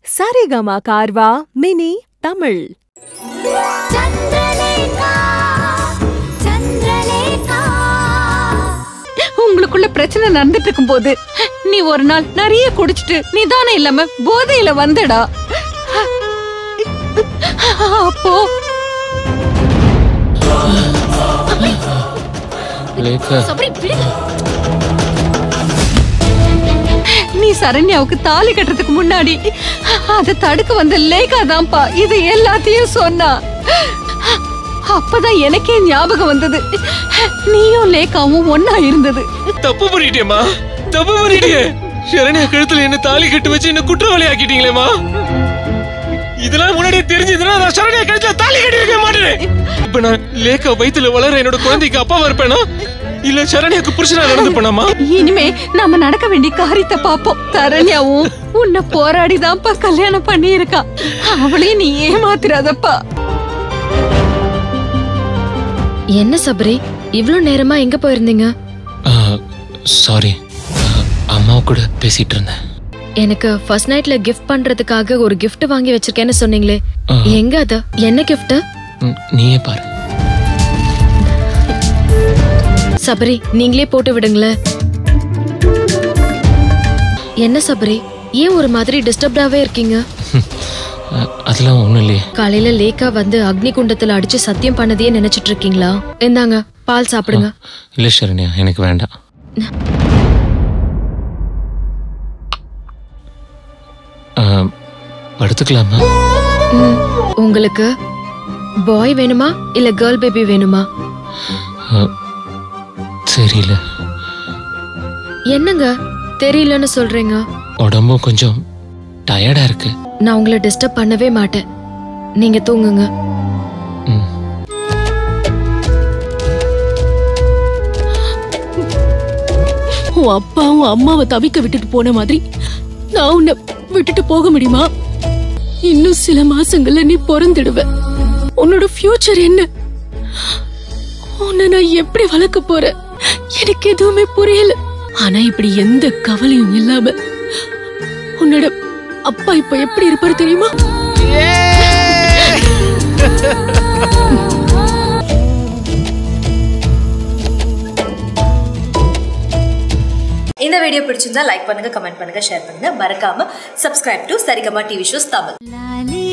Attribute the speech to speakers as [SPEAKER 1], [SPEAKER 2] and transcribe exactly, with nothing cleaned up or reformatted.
[SPEAKER 1] Saregama Karva Mini Tamil.
[SPEAKER 2] Chandralekha, Chandralekha.
[SPEAKER 3] உங்களுக்குள்ள பிரச்சனை நடந்துட்டு இருக்கும்போது நீ ஒரு நாள் நிறைய குடிச்சிட்டு நிதானம் இல்லாம போதையில வந்தடா. அப்போ நீ சரண்யாவுக்கு தாலி கட்டுறதுக்கு முன்னாடி அதை தடுக்க வந்த லேகா தான்ப்பா இது எல்லாத்தையும் சொன்னா. அப்பதான் எனக்கே ஞாபகம் வந்தது நீயும் லேகாவும் ஒன்னா இருந்தது.
[SPEAKER 4] தப்பு பண்ணிட்டேமா, தப்பு பண்ணிட்டே. சரண்யா கழுத்துல என்ன தாலி கட்டு வச்சு என்ன குற்றவாளி ஆக்கிட்டீங்களேமா. இதெல்லாம் முன்னாடியே தெரிஞ்சதுன்னா நான் சரண்யா கழுத்துல தாலி கட்டி இருக்க மாட்டேன். இப்ப நான் லேகா வயித்துல வளர என்னோட குழந்தைக்கு அப்பாவா இருப்பேனா இல்ல சரண்யாக்கு புருஷனா நடந்து பண்ணாமா?
[SPEAKER 3] இனிமே நாம நடக்க வேண்டிய காரியத்தை பாப்போம். சரண்யாவும் உன்னை போராடிதான்ப்பா கல்யாணம் பண்ணி இருக்கா. அவளையும் நீ ஏமாத்திராதப்பா.
[SPEAKER 5] என்ன சபரி இவ்ளோ நேரமா எங்க போயிருந்தீங்க?
[SPEAKER 4] சாரி, அம்மா கூட பேசிட்டு இருந்தேன்.
[SPEAKER 5] எனக்கு ஃபர்ஸ்ட் நைட்ல கிஃப்ட் பண்றதுக்காக ஒரு gift வாங்கி வச்சிருக்கேன்னு சொன்னீங்களே, எங்க அது? என்ன gift?
[SPEAKER 4] நீயே பாரு.
[SPEAKER 5] சபரி நீங்களே போட்டு விடுங்களே. என்ன சபரி ஏன் ஒரு மாதிரி டிஸ்டர்ப்டாவே இருக்கீங்க?
[SPEAKER 4] அதெல்லாம் ஒண்ணும் இல்லையே.
[SPEAKER 5] காலையில லேகா வந்து அக்னி குண்டத்துல அடிச்சு சத்தியம் பண்ணதையே நினைச்சிட்டு இருக்கீங்களா? இந்தாங்க பால் சாப்பிடுங்க.
[SPEAKER 4] இல்ல சரண்யா எனக்கு வேண்டாம். படுத்துக்கலாமா?
[SPEAKER 5] உங்களுக்கு பாய் வேணுமா இல்ல கேர்ள் பேபி வேணுமா?
[SPEAKER 4] தெரியல.
[SPEAKER 5] என்னங்க தெரியலன்னு சொல்றீங்க?
[SPEAKER 4] உடம்பும் கொஞ்சம் டயர்டா இருக்கு.
[SPEAKER 5] நான் உங்களை டிஸ்டர்ப் பண்ணவே மாட்டேன், நீங்க தூங்குங்க.
[SPEAKER 6] உன் அப்பாவும் அம்மாவை தவிக்க விட்டுட்டு போன மாதிரி நான் உன்னை விட்டுட்டு போக முடியுமா? இன்னும் சில மாசங்கள்ல நீ பிறந்துடுவ. உன்னோட ஃபியூச்சர் என்ன? உன்னை நான் எப்படி வளர்க்க போறேன் எனக்கு எதுவுமே புரியல. ஆனா இப்படி எந்த கவலையும் இல்லாம உன்னோட அப்பா இப்ப எப்படி இருப்பாரு தெரியுமா?
[SPEAKER 7] இந்த வீடியோ பிடிச்சிருந்தா லைக் பண்ணுங்க, கமெண்ட் பண்ணுங்க, ஷேர் பண்ணுங்க. மறக்காம subscribe to Saregama TV shows Tamil.